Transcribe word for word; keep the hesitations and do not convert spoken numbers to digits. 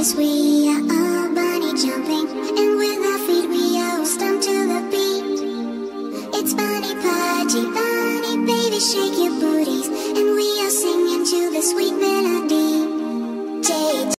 'cause we are all bunny jumping, and with our feet we all stomp to the beat. It's bunny party, bunny baby, shake your booties.